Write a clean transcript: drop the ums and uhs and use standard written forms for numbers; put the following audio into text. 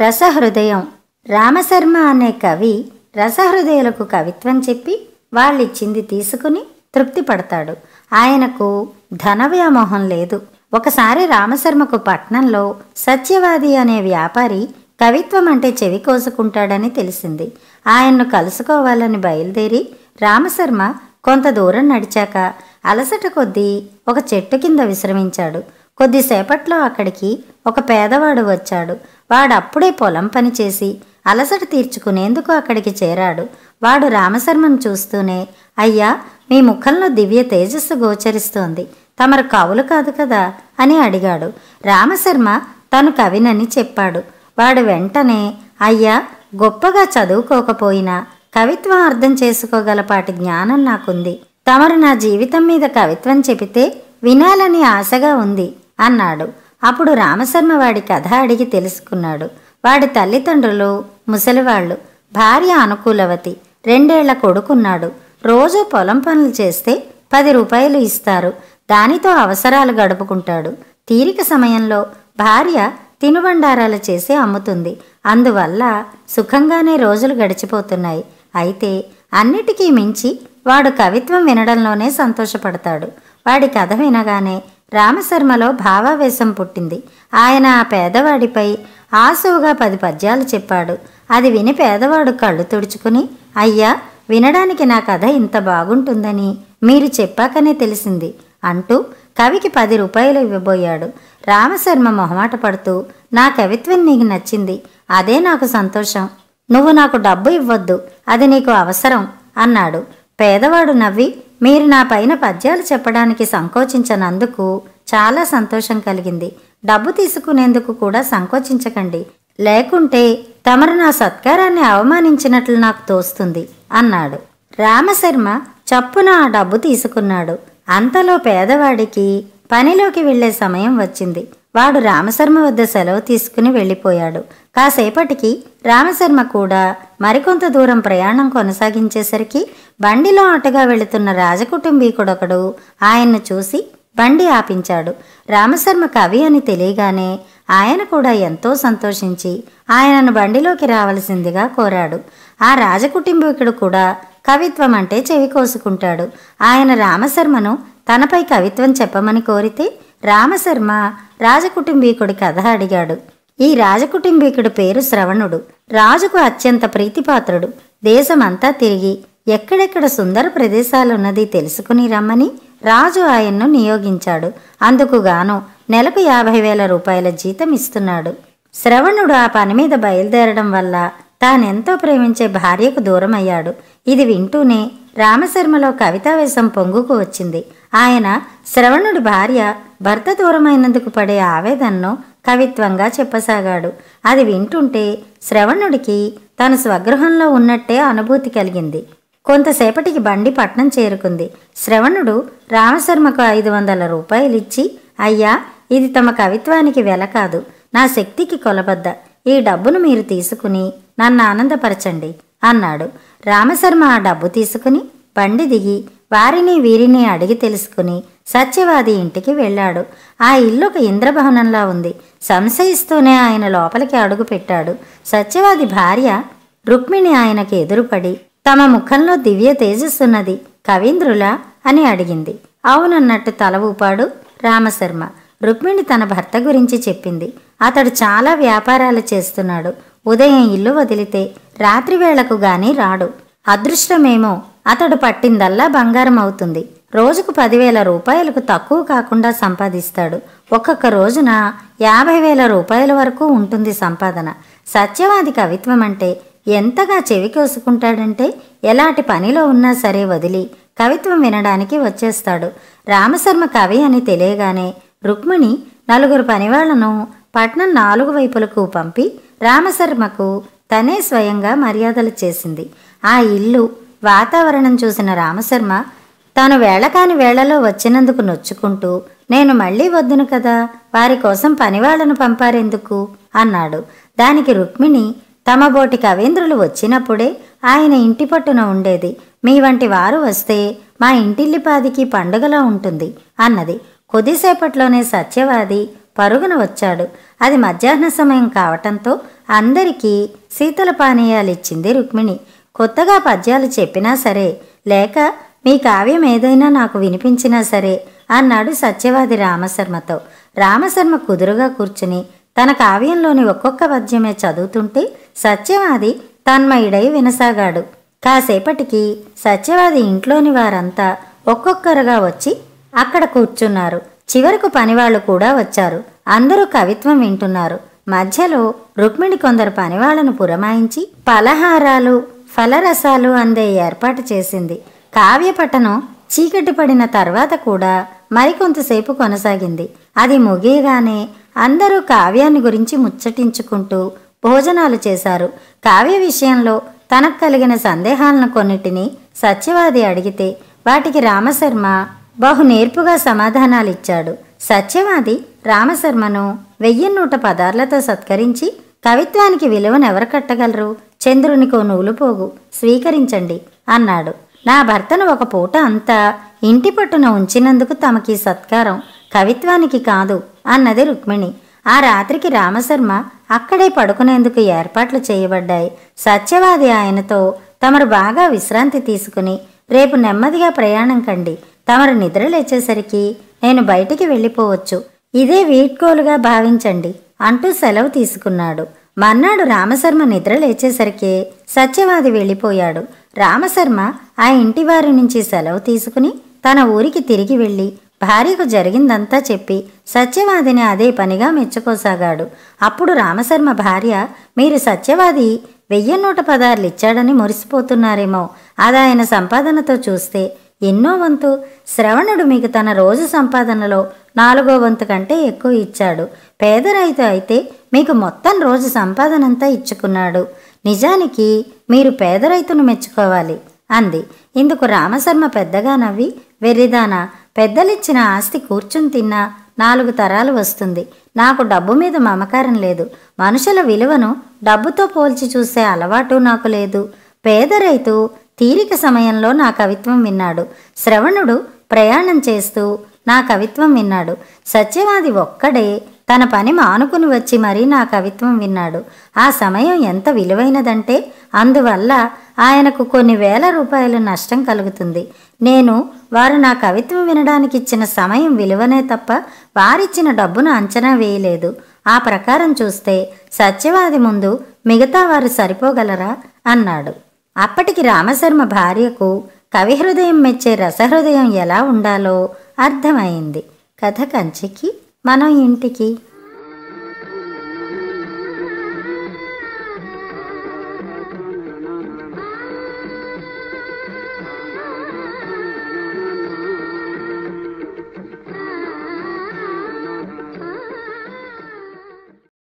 రసహృదయం. రామశర్మ అనే కవి రసహృదయులకు కవిత్వం చెప్పి వాళ్ళిచ్చింది తీసుకుని తృప్తి పడతాడు. ఆయనకు ధన వ్యామోహం లేదు. ఒకసారి రామశర్మకు పట్నంలో సత్యవాది అనే వ్యాపారి కవిత్వం అంటే చెవి కోసుకుంటాడని తెలిసింది. ఆయన్ను కలుసుకోవాలని బయలుదేరి రామశర్మ కొంత దూరం నడిచాక అలసట కొద్దీ ఒక చెట్టు కింద విశ్రమించాడు. కొద్దిసేపట్లో అక్కడికి ఒక పేదవాడు వచ్చాడు. వాడప్పుడే పొలం పని చేసి అలసట తీర్చుకునేందుకు అక్కడికి చేరాడు. వాడు రామశర్మను చూస్తూనే, అయ్యా, మీ ముఖంలో దివ్య తేజస్సు గోచరిస్తోంది, తమరు కవులు కాదు కదా అని అడిగాడు. రామశర్మ తను కవినని చెప్పాడు. వాడు వెంటనే, అయ్యా, గొప్పగా చదువుకోకపోయినా కవిత్వం అర్థం చేసుకోగలపాటి జ్ఞానం నాకుంది. తమరు నా జీవితం మీద కవిత్వం చెబితే వినాలని ఆశగా ఉంది అన్నాడు. అప్పుడు రామశర్మ వాడి కథ అడిగి తెలుసుకున్నాడు. వాడి తల్లిదండ్రులు ముసలివాళ్లు, భార్య అనుకూలవతి, 2 ఏళ్ల కొడుకున్నాడు. రోజూ పొలం పనులు చేస్తే 10 రూపాయలు ఇస్తారు. దానితో అవసరాలు గడుపుకుంటాడు. తీరిక సమయంలో భార్య తినుబండారాలు చేసి అమ్ముతుంది. అందువల్ల సుఖంగానే రోజులు గడిచిపోతున్నాయి. అయితే అన్నిటికీ మించి వాడు కవిత్వం వినడంలోనే సంతోషపడతాడు. వాడి కథ వినగానే రామశర్మలో భావావేశం పుట్టింది. ఆయన ఆ పేదవాడిపై ఆసువుగా 10 పద్యాలు చెప్పాడు. అది విని పేదవాడు కళ్ళు తుడుచుకుని, అయ్యా, వినడానికి నా కథ ఇంత బాగుంటుందని మీరు చెప్పాకనే తెలిసింది అంటూ కవికి 10 రూపాయలు ఇవ్వబోయాడు. రామశర్మ మొహమాట పడుతూ, నా కవిత్వం నీకు నచ్చింది, అదే నాకు సంతోషం. నువ్వు నాకు డబ్బు ఇవ్వొద్దు, అది నీకు అవసరం అన్నాడు. పేదవాడు నవ్వి, మీరు నా పైన పద్యాలు చెప్పడానికి సంకోచించనందుకు చాలా సంతోషం కలిగింది. డబ్బు తీసుకునేందుకు కూడా సంకోచించకండి, లేకుంటే తమరు నా సత్కారాన్ని అవమానించినట్లు నాకు తోస్తుంది అన్నాడు. రామశర్మ చప్పున ఆ డబ్బు తీసుకున్నాడు. అంతలో పేదవాడికి పనిలోకి వెళ్లే సమయం వచ్చింది. వాడు రామశర్మ వద్ద సెలవు తీసుకుని వెళ్ళిపోయాడు. కాసేపటికి రామశర్మ కూడా మరికొంత దూరం ప్రయాణం కొనసాగించేసరికి బండిలో అటుగా వెళుతున్న రాజకుటుంబీకుడొకడు ఆయన్ను చూసి బండి ఆపించాడు. రామశర్మ కవి అని తెలియగానే ఆయన కూడా ఎంతో సంతోషించి ఆయనను బండిలోకి రావలసిందిగా కోరాడు. ఆ రాజకుటుంబీకుడు కూడా కవిత్వం అంటే చెవి కోసుకుంటాడు. ఆయన రామశర్మను తనపై కవిత్వం చెప్పమని కోరితే రామశర్మ రాజకుటుంబీకుడి కథ అడిగాడు. ఈ రాజకుటుంబీకుడి పేరు శ్రవణుడు. రాజుకు అత్యంత ప్రీతిపాత్రుడు. దేశమంతా తిరిగి ఎక్కడెక్కడ సుందర ప్రదేశాలున్నది తెలుసుకుని రమ్మని రాజు ఆయన్ను నియోగించాడు. అందుకుగాను నెలకు 50,000 రూపాయల జీతం ఇస్తున్నాడు. శ్రవణుడు ఆ పని మీద బయలుదేరడం వల్ల తానెంతో ప్రేమించే భార్యకు దూరమయ్యాడు. ఇది వింటూనే రామశర్మలో కవితావేశం పొంగుకు వచ్చింది. ఆయన శ్రవణుడి భార్య భర్త దూరమైనందుకు పడే ఆవేదనను కవిత్వంగా చెప్పసాగాడు. అది వింటుంటే శ్రవణుడికి తన స్వగృహంలో ఉన్నట్టే అనుభూతి కలిగింది. కొంతసేపటికి బండి పట్నం చేరుకుంది. శ్రవణుడు రామశర్మకు 500 రూపాయలిచ్చి, అయ్యా, ఇది తమ కవిత్వానికి వెల కాదు, నా శక్తికి కొలబద్ద. ఈ డబ్బును మీరు తీసుకుని నన్ను ఆనందపరచండి అన్నాడు. రామశర్మ ఆ డబ్బు తీసుకుని బండి దిగి వారిని వీరిని అడిగి తెలుసుకుని సత్యవాది ఇంటికి వెళ్ళాడు. ఆ ఇల్లు ఒక ఇంద్రభవనంలా ఉంది. సంశయిస్తూనే ఆయన లోపలికి అడుగు పెట్టాడు. సత్యవాది భార్య రుక్మిణి ఆయనకు ఎదురుపడి, తమ ముఖంలో దివ్య తేజస్సున్నది, కవీంద్రులా అని అడిగింది. అవునన్నట్టు తల ఊపాడు రామశర్మ. రుక్మిణి తన భర్త గురించి చెప్పింది. అతడు చాలా వ్యాపారాలు చేస్తున్నాడు. ఉదయం ఇల్లు వదిలితే రాత్రి వేళకు గాని రాడు. అదృష్టమేమో అతడు పట్టిందల్లా బంగారం అవుతుంది. రోజుకు 10,000 రూపాయలకు తక్కువ కాకుండా సంపాదిస్తాడు. ఒక్కొక్క రోజున 50,000 రూపాయల వరకు ఉంటుంది సంపాదన. సత్యవాది కవిత్వం అంటే ఎంతగా చెవి కోసుకుంటాడంటే ఎలాంటి పనిలో ఉన్నా సరే వదిలి కవిత్వం వినడానికి వచ్చేస్తాడు. రామశర్మ కవి అని తెలియగానే రుక్మిణి 4 పనివాళ్లను పట్నం 4 వైపులకు పంపి రామశర్మకు తనే స్వయంగా మర్యాదలు చేసింది. ఆ ఇల్లు వాతావరణం చూసిన రామశర్మ తాను వేళకాని వేళలో వచ్చినందుకు నొచ్చుకుంటూ, నేను మళ్ళీ వద్దును కదా, వారి కోసం పనివాళ్లను పంపారెందుకు అన్నాడు. దానికి రుక్మిణి, తమ బోటి కవీంద్రులు వచ్చినప్పుడే ఆయన ఇంటి పట్టున ఉండేది. మీ వంటి వారు వస్తే మా ఇంటిల్లిపాదికి పండుగలా ఉంటుంది అన్నది. కొద్దిసేపట్లోనే సత్యవాది పరుగున వచ్చాడు. అది మధ్యాహ్న సమయం కావటంతో అందరికీ శీతల పానీయాలిచ్చింది రుక్మిణి. కొత్తగా పద్యాలు చెప్పినా సరే, లేక మీ కావ్యం ఏదైనా నాకు వినిపించినా సరే అన్నాడు సత్యవాది రామశర్మతో. రామశర్మ కుదురుగా కూర్చుని తన కావ్యంలోని ఒక్కొక్క పద్యమే చదువుతుంటే సత్యవాది తన్మయుడై వినసాగాడు. కాసేపటికి సత్యవాది ఇంట్లోని వారంతా ఒక్కొక్కరుగా వచ్చి అక్కడ కూర్చున్నారు. చివరకు పనివాళ్లు కూడా వచ్చారు. అందరూ కవిత్వం వింటున్నారు. మధ్యలో రుక్మిణి కొందరు పనివాళ్లను పురమాయించి పలహారాలు ఫలరసాలు అందే ఏర్పాటు చేసింది. కావ్యపఠనం చీకటి పడిన తర్వాత కూడా మరికొంతసేపు కొనసాగింది. అది ముగియగానే అందరూ కావ్యాన్ని గురించి ముచ్చటించుకుంటూ భోజనాలు చేశారు. కావ్య విషయంలో తనకు కలిగిన సందేహాలను కొన్నిటిని సత్యవాది అడిగితే వాటికి రామశర్మ బహు నేర్పుగా సమాధానాలిచ్చాడు. సత్యవాది రామశర్మను 1000 పదార్లతో సత్కరించి, కవిత్వానికి విలువనెవరు కట్టగలరు? చంద్రునికో నూలుపోగు, స్వీకరించండి అన్నాడు. నా భర్తను ఒక పూట అంతా ఇంటి పట్టున ఉంచినందుకు తమకి సత్కారం, కవిత్వానికి కాదు అన్నది రుక్మిణి. ఆ రాత్రికి రామశర్మ అక్కడే పడుకునేందుకు ఏర్పాట్లు చేయబడ్డాయి. సత్యవాది ఆయనతో తమరు బాగా విశ్రాంతి తీసుకుని రేపు నెమ్మదిగా ప్రయాణం కండి. తమరు నిద్ర లేచేసరికి నేను బయటికి వెళ్ళిపోవచ్చు. ఇదే వీడ్కోలుగా భావించండి అంటూ సెలవు తీసుకున్నాడు. మర్నాడు రామశర్మ నిద్ర లేచేసరికే సత్యవాది వెళ్ళిపోయాడు. రామశర్మ ఆ ఇంటివారి నుంచి సెలవు తీసుకుని తన ఊరికి తిరిగి వెళ్ళి భార్యకు జరిగిందంతా చెప్పి సత్యవాదిని అదే పనిగా మెచ్చుకోసాగాడు. అప్పుడు రామశర్మ భార్య, మీరు సత్యవాది 1000 పదార్లు ఇచ్చాడని మురిసిపోతున్నారేమో. అదాయన సంపాదనతో చూస్తే ఎన్నో వంతు. శ్రవణుడు మీకు తన రోజు సంపాదనలో 4వ వంతు కంటే ఎక్కువ ఇచ్చాడు. పేద రైతు అయితే మీకు మొత్తం రోజు సంపాదనంతా ఇచ్చుకున్నాడు. నిజానికి మీరు పేద రైతును మెచ్చుకోవాలి అంది. ఇందుకు రామశర్మ పెద్దగా నవ్వి, వెర్రిదానా, పెద్దలిచ్చిన ఆస్తి కూర్చుని తిన్నా 4 తరాలు వస్తుంది. నాకు డబ్బు మీద మమకారం లేదు. మనుషుల విలువను డబ్బుతో పోల్చి చూసే అలవాటు నాకు లేదు. పేద రైతు తీరిక సమయంలో నా కవిత్వం విన్నాడు. శ్రవణుడు ప్రయాణం చేస్తూ నా కవిత్వం విన్నాడు. సత్యవాది ఒక్కడే తన పని మానుకుని వచ్చి మరీ నా కవిత్వం విన్నాడు. ఆ సమయం ఎంత విలువైనదంటే అందువల్ల ఆయనకు కొన్ని వేల రూపాయలు నష్టం కలుగుతుంది. నేను వారు నా కవిత్వం వినడానికి ఇచ్చిన సమయం విలువనే తప్ప వారిచ్చిన డబ్బును అంచనా వేయలేదు. ఆ ప్రకారం చూస్తే సత్యవాది ముందు మిగతా వారు సరిపోగలరా అన్నాడు. అప్పటికి రామశర్మ భార్యకు కవిహృదయం మెచ్చే రసహృదయం ఎలా ఉండాలో అర్థమైంది. కథ కంచికి మనం ఇంటికి.